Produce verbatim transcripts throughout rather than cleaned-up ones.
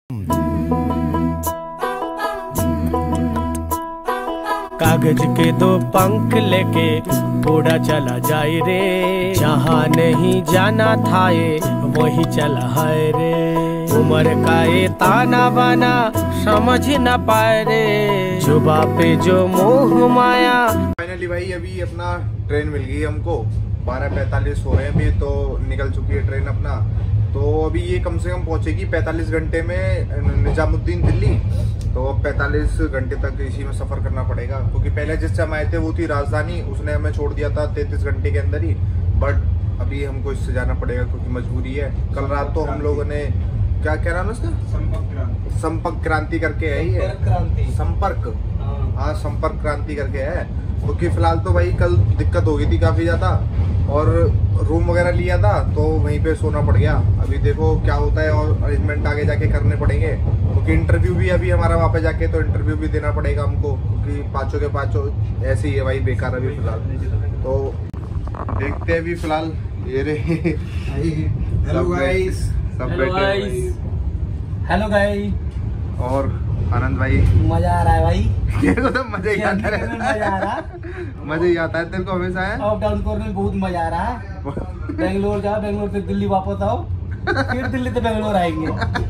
कागज के दो पंख लेके उड़ा चला जाए रे, जहाँ नहीं जाना था ये वही चला है रे। उम्र का ये ताना बाना समझ न पाए रे, जुबा पे जो मोह माया। फाइनली भाई अभी अपना ट्रेन मिल गई हमको, बारह पैंतालीस हो रहे हैं अभी, तो निकल चुकी है ट्रेन अपना। तो अभी ये कम से कम पहुंचेगी पैंतालीस घंटे में निजामुद्दीन दिल्ली। तो अब पैंतालीस घंटे तक इसी में सफर करना पड़ेगा, क्योंकि पहले जिस टाइम आए थे वो थी राजधानी, उसने हमें छोड़ दिया था तैंतीस घंटे के अंदर ही। बट अभी हमको इससे जाना पड़ेगा क्योंकि मजबूरी है। कल रात तो हम लोगों ने क्या कह रहा है उसका, संपर्क क्रांति संपर्क क्रांति करके है ये संपर्क हाँ संपर्क क्रांति करके है। क्योंकि फिलहाल तो भाई कल दिक्कत हो गई थी काफी ज्यादा, और रूम वगैरह लिया था तो वहीं पे सोना पड़ गया। अभी देखो क्या होता है और अरेंजमेंट आगे जाके करने पड़ेंगे, क्योंकि इंटरव्यू भी अभी हमारा वहाँ पे जाके तो इंटरव्यू भी देना पड़ेगा हमको, क्योंकि पांचों के पांचों ऐसे ही है भाई, बेकार अभी फिलहाल। तो देखते हैं अभी फिलहाल ये रहे। हेलो गाइस, सब बैठे हेलो गाइस। और आनंद भाई मजा आ रहा है भाई, तो तो मजा ही आता है, मजा आ रहा मजा ही आता है तेरे को हमेशा है। अप डाउन करने में बहुत मजा आ रहा है। बेंगलोर जाओ, बेंगलोर से दिल्ली वापस आओ, फिर दिल्ली से बेंगलोर आएंगे।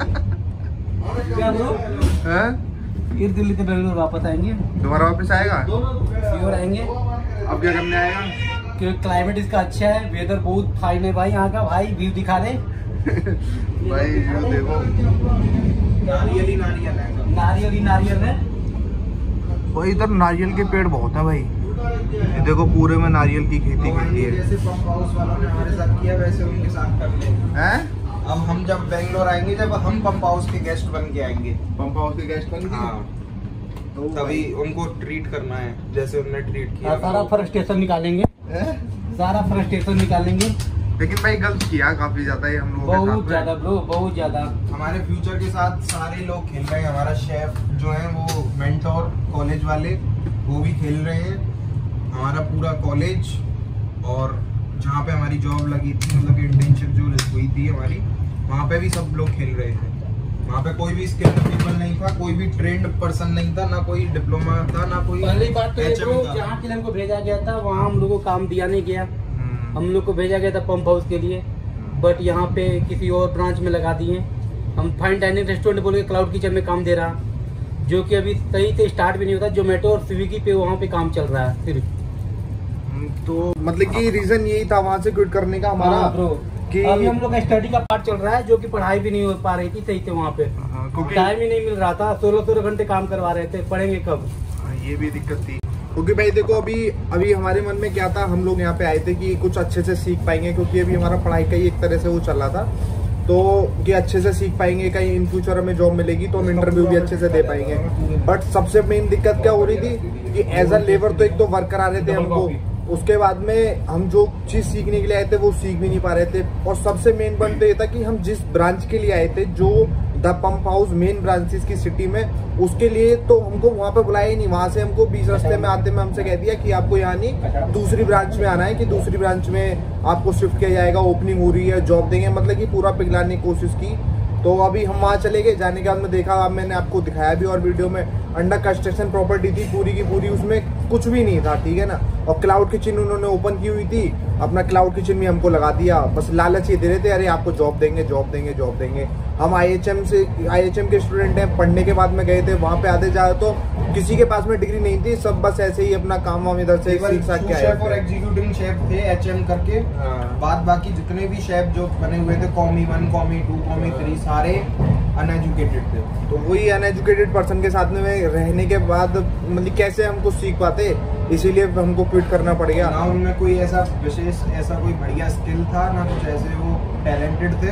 क्या ब्रो? फिर दिल्ली से बेंगलोर वापस आएंगे। दोबारा वापस आएगा? श्योर आएंगे। अब क्या करने आएगा? क्योंकि क्लाइमेट इसका अच्छा है, वेदर बहुत फाइन है भाई यहाँ का। भाई व्यू दिखा दे भाई व्यू देखो, नारियल ही नारियल है, नारियल ही नारियल है भाई। इधर नारियल के पेड़ बहुत है भाई, ये देखो पूरे में नारियल की खेती करती है। जैसे पंप हाउस वालों ने हमारे साथ किया वैसे उनके साथ कर ले हैं। अब हम जब बेंगलोर आएंगे, जब हम पंप हाउस के गेस्ट बन के आएंगे, पंप हाउस के गेस्ट बन के, हाँ, तो तभी उनको ट्रीट करना है जैसे उन्होंने ट्रीट किया। सारा फ्रस्ट्रेशन निकालेंगे, सारा फ्रस्ट्रेशन निकालेंगे। लेकिन भाई गलत किया काफी ज्यादा है हम लोगों के साथ। बहुत ज्यादा ब्रो, बहुत ज्यादा। हमारे फ्यूचर के साथ सारे लोग खेल रहे हैं। हमारा शेफ जो है वो मेंटोर कॉलेज वाले, वो भी खेल रहे हैं। हमारा पूरा कॉलेज और जहाँ पे हमारी जॉब लगी थी, मतलब इंटर्नशिप जो हुई थी हमारी, वहाँ पे भी सब लोग खेल रहे थे। वहाँ पे कोई भी स्किल्ड पीपल नहीं था, कोई भी ट्रेंड पर्सन नहीं था, ना कोई डिप्लोमा था, ना कोई। पहली बात तो ये ब्रो, जहाँ के लिए हमको भेजा गया था वहाँ हम लोग को काम दिया नहीं गया। हम लोग को भेजा गया था पंप हाउस के लिए, बट यहाँ पे किसी और ब्रांच में लगा दिए। हम फाइन डाइनिंग रेस्टोरेंट बोल के क्लाउड किचन में काम दे रहा, जो कि अभी सही से स्टार्ट भी नहीं होता। जोमेटो और स्विगी पे वहाँ पे काम चल रहा है सिर्फ। तो मतलब कि रीजन यही था वहाँ से क्विट करने का हमारा, हाँ ब्रो, कि अभी हम लोग का स्टडी का पार्ट चल रहा है, जो कि पढ़ाई भी नहीं हो पा रही थी सही से वहाँ पे। टाइम ही नहीं मिल रहा था, सोलह सोलह घंटे काम करवा रहे थे, पढ़ेंगे कब? ये भी दिक्कत थी। क्योंकि भाई देखो अभी अभी हमारे मन में क्या था, हम लोग यहाँ पे आए थे कि कुछ अच्छे से सीख पाएंगे, क्योंकि अभी हमारा पढ़ाई का ही एक तरह से वो चल रहा था, तो कि अच्छे से सीख पाएंगे, कहीं इन फ्यूचर हमें जॉब मिलेगी तो हम इंटरव्यू भी अच्छे से दे पाएंगे। बट सबसे मेन दिक्कत क्या हो रही थी कि एज अ लेबर तो एक तो वर्क करा रहे थे हमको, उसके बाद में हम जो चीज सीखने के लिए आए थे वो सीख भी नहीं पा रहे थे। और सबसे मेन पॉइंट तो ये था कि हम जिस ब्रांच के लिए आए थे, जो the pump house main branches की सिटी में, उसके लिए तो हमको वहाँ पे बुलाया ही नहीं। वहाँ से हमको बीच रास्ते में आते में हमसे कह दिया कि आपको यहाँ नहीं दूसरी ब्रांच में आना है, कि दूसरी ब्रांच में आपको शिफ्ट किया जाएगा, ओपनिंग हो रही है, जॉब देंगे, मतलब कि पूरा पिघलाने की कोशिश की। तो अभी हम वहाँ चले गए। जाने के बाद में देखा, अब मैंने आपको दिखाया भी और वीडियो में, अंडर कंस्ट्रक्शन प्रॉपर्टी थी पूरी की पूरी, उसमें कुछ भी नहीं था, ठीक है ना। और क्लाउड किचन उन्होंने ओपन की हुई थी, अपना क्लाउड किचन भी हमको लगा दिया। बस लालच ये दे रहे थे, अरे आपको जॉब देंगे जॉब देंगे जॉब देंगे। हम आईएचएम से आईएचएम के स्टूडेंट हैं, पढ़ने के बाद में गए थे वहाँ पे। आते जाए तो किसी के पास में डिग्री नहीं थी, सब बस ऐसे ही अपना काम वाम इधर से सीख साख के आए शेफ और एग्जीक्यूटिव शेफ थे एचएम करके। बाद बाकी जितने भी शेफ जो बने हुए थे, commis one, commis two, commis three, सारे अनएजुकेटेड थे। तो वही अनएजुकेटेड पर्सन के साथ में रहने के बाद मतलब कैसे हमको सीख पाते, इसीलिए हमको क्विट करना पड़ गया। ना उनमें कोई ऐसा विशेष ऐसा कोई बढ़िया स्किल था, ना कुछ ऐसे वो टैलेंटेड थे,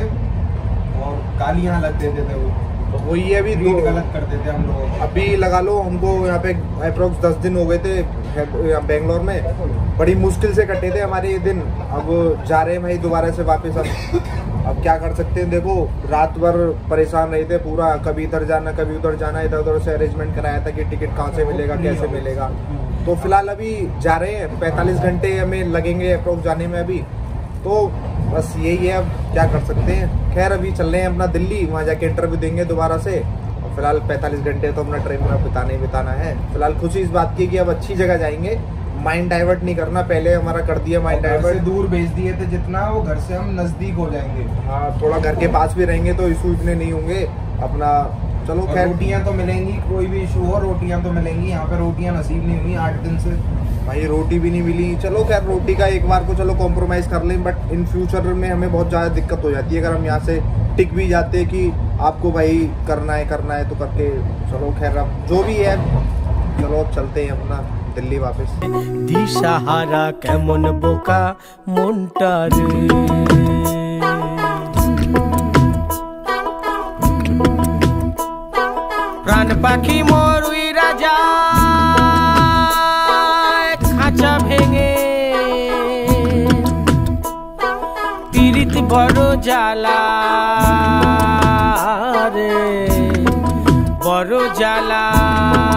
और गालियां लग देते थे वो। तो वही अभी दो गलत करते थे हम लोग। अभी लगा लो हमको यहाँ पे अप्रोक्स दस दिन हो गए थे बेंगलोर में, बड़ी मुश्किल से कटे थे हमारे ये दिन। अब जा रहे हैं भाई दोबारा से वापस। हम अब क्या कर सकते हैं, देखो रात भर परेशान रहे थे पूरा, कभी इधर जाना कभी उधर जाना, इधर उधर से अरेंजमेंट कराया था कि टिकट कहाँ से मिलेगा कैसे मिलेगा। तो फिलहाल अभी जा रहे हैं, पैंतालीस घंटे हमें लगेंगे अप्रोक्स जाने में अभी। तो बस यही है, अब क्या कर सकते हैं। खैर अभी चल रहे हैं अपना दिल्ली, वहाँ जाके इंटरव्यू देंगे दोबारा से। और फिलहाल पैंतालीस घंटे तो अपना ट्रेन में बिताना ही बिताना है। फिलहाल खुशी इस बात की कि अब अच्छी जगह जाएंगे, माइंड डाइवर्ट नहीं करना। पहले हमारा कर दिया माइंड डाइवर्ट, दूर भेज दिए थे जितना, वो घर से हम नजदीक हो जाएंगे। हाँ थोड़ा घर के पास भी रहेंगे तो इशू इतने नहीं होंगे अपना। चलो खैर रोटियां तो मिलेंगी, कोई भी इशू हो रोटियां तो मिलेंगी। यहाँ पे रोटियां नसीब नहीं हुई आठ दिन से, भाई रोटी भी नहीं मिली। चलो खैर रोटी का एक बार को चलो कॉम्प्रोमाइज़ कर लें, बट इन फ्यूचर में हमें बहुत ज़्यादा दिक्कत हो जाती है अगर हम यहाँ से टिक भी जाते कि आपको भाई करना है करना है तो करके। चलो खैर अब जो भी है, चलो चलते हैं अपना दिल्ली वापस। दिशाहारा केमन बोका मोन्टार प्राण पाखी मोरुई राजा खाঁচা ভেঙে পীড়িত বড় জ্বালা রে বড় জ্বালা।